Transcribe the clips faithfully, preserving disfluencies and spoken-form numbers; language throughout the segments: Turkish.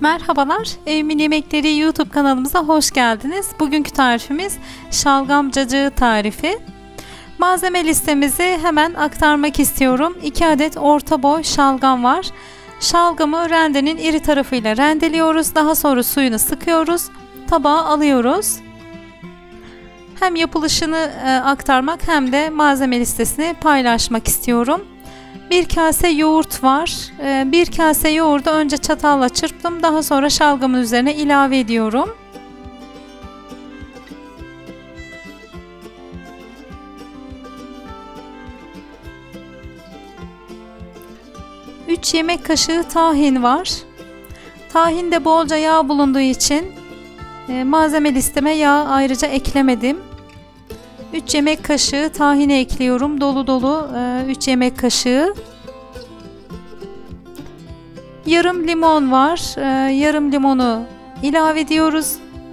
Merhabalar, Evimin Yemekleri YouTube kanalımıza hoş geldiniz. Bugünkü tarifimiz şalgam cacığı tarifi. Malzeme listemizi hemen aktarmak istiyorum. iki adet orta boy şalgam var. Şalgamı rendenin iri tarafıyla rendeliyoruz. Daha sonra suyunu sıkıyoruz. Tabağa alıyoruz. Hem yapılışını e, aktarmak hem de malzeme listesini paylaşmak istiyorum. Bir kase yoğurt var. Bir kase yoğurdu önce çatalla çırptım. Daha sonra şalgamın üzerine ilave ediyorum. üç yemek kaşığı tahin var. Tahinde bolca yağ bulunduğu için malzeme listeme yağ ayrıca eklemedim. üç yemek kaşığı tahine ekliyorum. Dolu dolu üç yemek kaşığı. Yarım limon var. Yarım limonu ilave ediyoruz.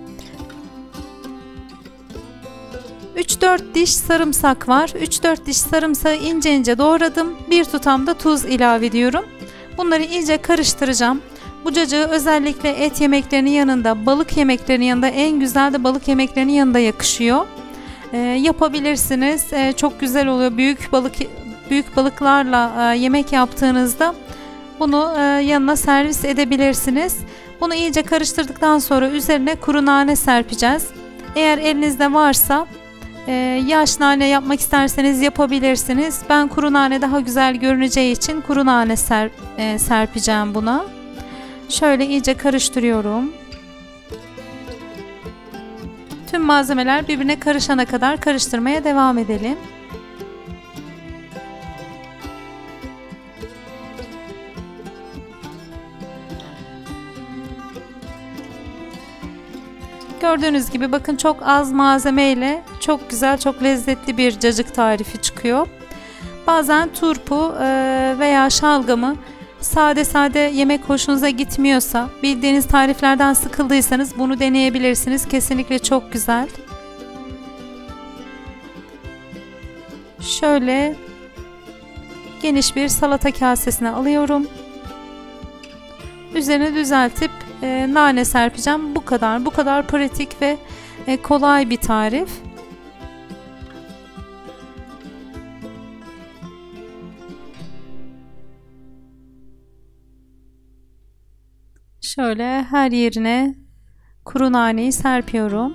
üç dört diş sarımsak var. üç dört diş sarımsağı ince ince doğradım. Bir tutam da tuz ilave ediyorum. Bunları iyice karıştıracağım. Bu cacığı özellikle et yemeklerinin yanında, balık yemeklerinin yanında, en güzel de balık yemeklerinin yanında yakışıyor. Ee, yapabilirsiniz. Ee, çok güzel oluyor. Büyük balık büyük balıklarla e, yemek yaptığınızda bunu e, yanına servis edebilirsiniz. Bunu iyice karıştırdıktan sonra üzerine kuru nane serpeceğiz. Eğer elinizde varsa e, yaş nane yapmak isterseniz yapabilirsiniz. Ben kuru nane daha güzel görüneceği için kuru nane serp, e, serpeceğim buna. Şöyle iyice karıştırıyorum. Tüm malzemeler birbirine karışana kadar karıştırmaya devam edelim. Gördüğünüz gibi bakın çok az malzeme ile çok güzel, çok lezzetli bir cacık tarifi çıkıyor. Bazen turpu veya şalgamı sade sade yemek hoşunuza gitmiyorsa, bildiğiniz tariflerden sıkıldıysanız bunu deneyebilirsiniz. Kesinlikle çok güzel. Şöyle geniş bir salata kasesine alıyorum. Üzerine düzeltip e, nane serpeceğim. Bu kadar. Bu kadar pratik ve e, kolay bir tarif. Şöyle her yerine kuru naneyi serpiyorum.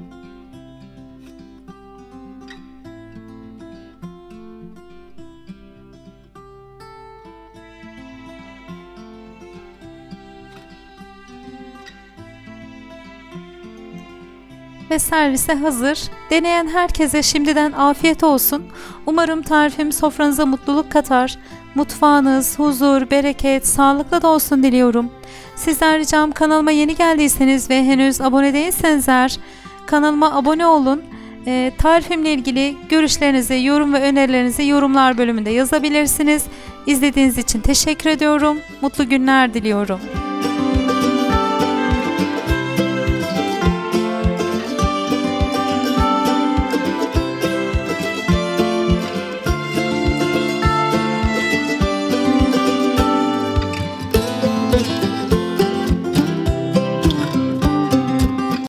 Ve servise hazır. Deneyen herkese şimdiden afiyet olsun. Umarım tarifim sofranıza mutluluk katar. Mutfağınız huzur, bereket, sağlıklı da olsun diliyorum. Sizden ricam, kanalıma yeni geldiyseniz ve henüz abone değilseniz eğer kanalıma abone olun. E, tarifimle ilgili görüşlerinizi, yorum ve önerilerinizi yorumlar bölümünde yazabilirsiniz. İzlediğiniz için teşekkür ediyorum. Mutlu günler diliyorum.